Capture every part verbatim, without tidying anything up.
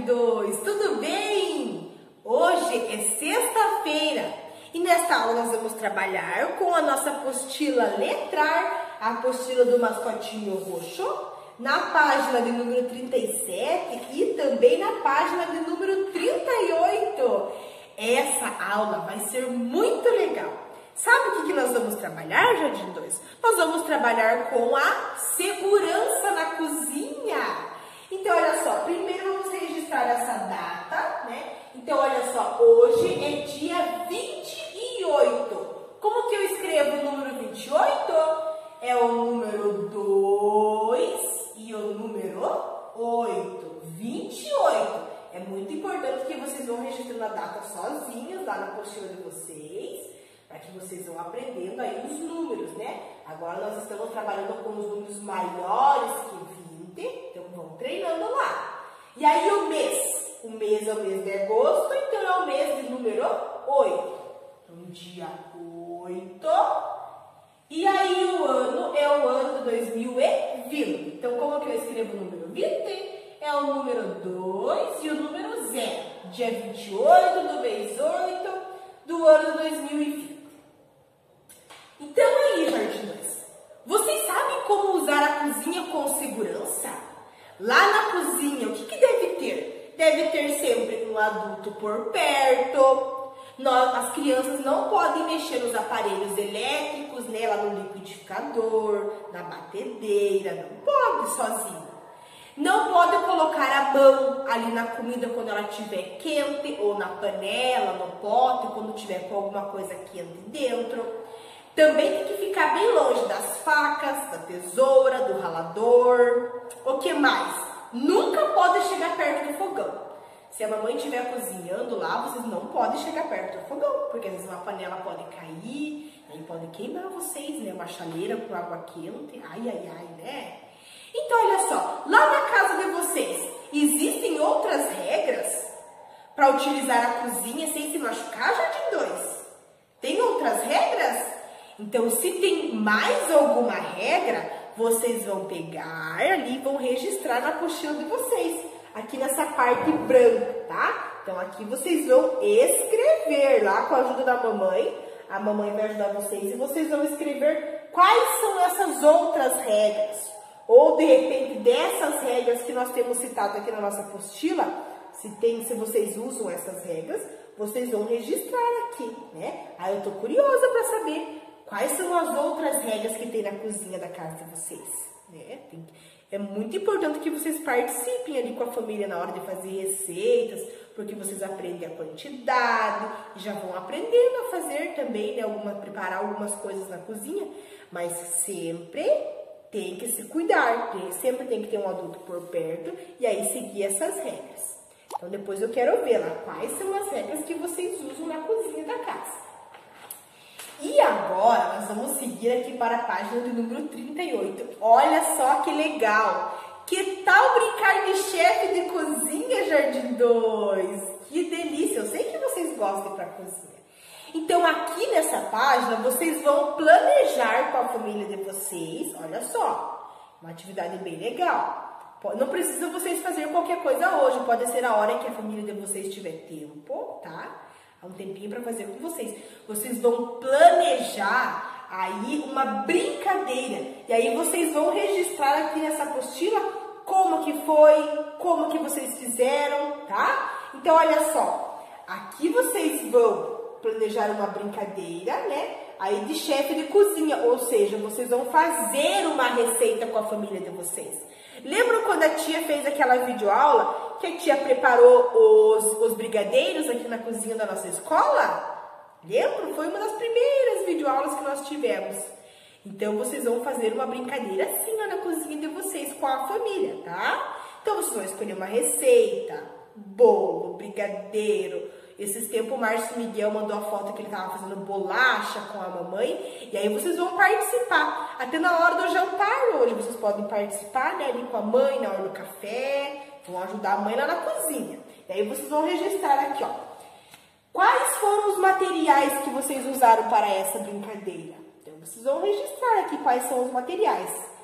Jardim dois, tudo bem? Hoje é sexta-feira e nesta aula nós vamos trabalhar com a nossa apostila Letrar, a apostila do mascotinho roxo, na página de número trinta e sete e também na página de número trinta e oito. Essa aula vai ser muito legal. Sabe o que, que nós vamos trabalhar, Jardim dois? Nós vamos trabalhar com a segurança na cozinha. Então, olha só, primeiro vamos registrar essa data, né? Então, olha só, hoje é dia vinte e oito. Como que eu escrevo o número vinte e oito? É o número dois e o número oito. vinte e oito. É muito importante que vocês vão registrando a data sozinhos lá na apostila de vocês, para que vocês vão aprendendo aí os números, né? Agora nós estamos trabalhando com os números maiores que vinte, então vamos treinando lá. E aí o mês, o mês é o mês de agosto, então é o mês de número oito. Então dia oito. E aí o ano é o ano de dois mil e vinte. Então como que eu escrevo o número vinte? É o número dois e o número zero. Dia vinte e oito do mês oito do ano de dois mil e vinte. Então aí, Jardim dois, vocês sabem como usar a cozinha com segurança? Lá na cozinha, o que, que deve ter? Deve ter sempre um adulto por perto. Nós, as crianças não podem mexer nos aparelhos elétricos, né? Lá no liquidificador, na batedeira, não pode sozinho. Não pode colocar a mão ali na comida quando ela estiver quente, ou na panela, no pote, quando tiver com alguma coisa quente dentro. Também tem que ficar bem longe das facas, da tesoura, do ralador. O que mais? Nunca pode chegar perto do fogão. Se a mamãe estiver cozinhando lá, vocês não podem chegar perto do fogão, porque às vezes uma panela pode cair, aí pode queimar vocês, né? Uma chaleira com água quente, ai, ai, ai, né? Então, olha só, lá na casa de vocês, existem outras regras para utilizar a cozinha sem se machucar, Jardim dois? Tem outras regras? Então, se tem mais alguma regra, vocês vão pegar ali e vão registrar na apostila de vocês, aqui nessa parte branca, tá? Então, aqui vocês vão escrever lá com a ajuda da mamãe. A mamãe vai ajudar vocês e vocês vão escrever quais são essas outras regras. Ou, de repente, dessas regras que nós temos citado aqui na nossa apostila, se, tem, se vocês usam essas regras, vocês vão registrar aqui, né? Aí eu tô curiosa para saber quais são as outras regras que tem na cozinha da casa de vocês, né? Tem, é muito importante que vocês participem ali com a família na hora de fazer receitas, porque vocês aprendem a quantidade e já vão aprendendo a fazer também, né? Alguma, preparar algumas coisas na cozinha, mas sempre tem que se cuidar, tem, sempre tem que ter um adulto por perto e aí seguir essas regras. Então depois eu quero ver lá quais são as regras que vocês usam na cozinha da casa. E agora nós vamos seguir aqui para a página do número trinta e oito. Olha só que legal! Que tal brincar de chefe de cozinha, Jardim dois? Que delícia! Eu sei que vocês gostam de ir para a cozinha. Então aqui nessa página vocês vão planejar com a família de vocês, olha só, uma atividade bem legal. Não precisa vocês fazer qualquer coisa hoje, pode ser a hora que a família de vocês tiver tempo, tá? Há um tempinho para fazer com vocês. Vocês vão planejar aí uma brincadeira. E aí vocês vão registrar aqui nessa apostila como que foi, como que vocês fizeram, tá? Então, olha só. Aqui vocês vão planejar uma brincadeira, né? Aí de chefe de cozinha. Ou seja, vocês vão fazer uma receita com a família de vocês. Lembram quando a tia fez aquela videoaula que a tia preparou os, os brigadeiros aqui na cozinha da nossa escola? Lembram? Foi uma das primeiras videoaulas que nós tivemos. Então, vocês vão fazer uma brincadeira assim lá na cozinha de vocês com a família, tá? Então, vocês vão escolher uma receita, bolo, brigadeiro. Esses tempos o Márcio Miguel mandou a foto que ele estava fazendo bolacha com a mamãe. E aí vocês vão participar. Até na hora do jantar hoje vocês podem participar, né? Ali com a mãe, na hora do café. Vão ajudar a mãe lá na cozinha. E aí vocês vão registrar aqui, ó. Quais foram os materiais que vocês usaram para essa brincadeira? Então vocês vão registrar aqui quais são os materiais.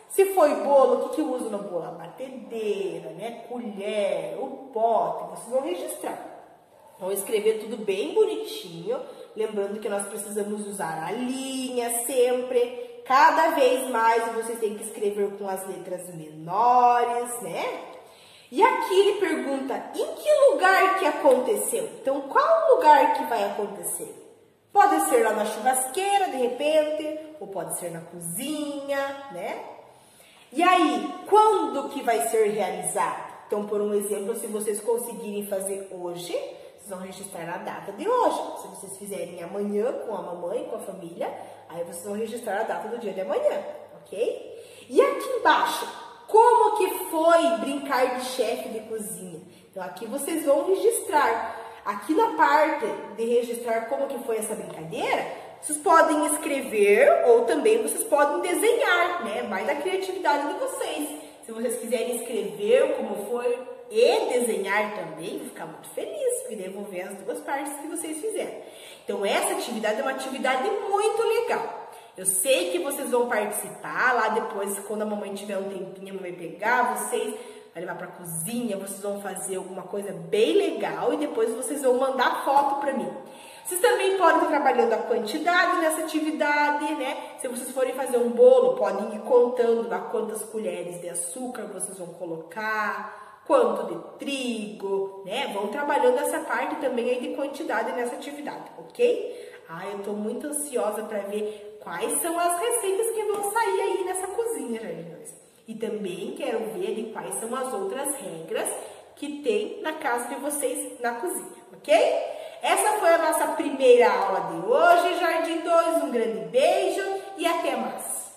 Se foi bolo, o que, que eu uso no bolo? A batedeira, né? Colher, o pote, vocês vão registrar. Vão escrever tudo bem bonitinho, lembrando que nós precisamos usar a linha sempre. Cada vez mais vocês têm que escrever com as letras menores, né? E aqui ele pergunta, em que lugar que aconteceu? Então, qual lugar que vai acontecer? Pode ser lá na churrasqueira, de repente, ou pode ser na cozinha, né? E aí, quando que vai ser realizado? Então, por um exemplo, se vocês conseguirem fazer hoje, vocês vão registrar a data de hoje. Se vocês fizerem amanhã com a mamãe, com a família, aí vocês vão registrar a data do dia de amanhã, ok? E aqui embaixo, como que foi brincar de chefe de cozinha? Então, aqui vocês vão registrar. Aqui na parte de registrar como que foi essa brincadeira, vocês podem escrever ou também vocês podem desenhar, né? Vai da criatividade de vocês. Se vocês quiserem escrever como foi e desenhar também, vou ficar muito feliz, porque daí eu vou ver as duas partes que vocês fizeram. Então, essa atividade é uma atividade muito legal. Eu sei que vocês vão participar lá depois, quando a mamãe tiver um tempinho, a mamãe vai pegar vocês, vai levar para a cozinha, vocês vão fazer alguma coisa bem legal e depois vocês vão mandar foto para mim. Vocês também podem estar trabalhando a quantidade nessa atividade, né? Se vocês forem fazer um bolo, podem ir contando lá quantas colheres de açúcar vocês vão colocar, quanto de trigo, né? Vão trabalhando essa parte também aí de quantidade nessa atividade, ok? Ah, eu tô muito ansiosa para ver quais são as receitas que vão sair aí nessa cozinha, gente. E também quero ver de quais são as outras regras que tem na casa de vocês na cozinha, ok? Essa foi a nossa primeira aula de hoje, Jardim dois. Um grande beijo e até mais!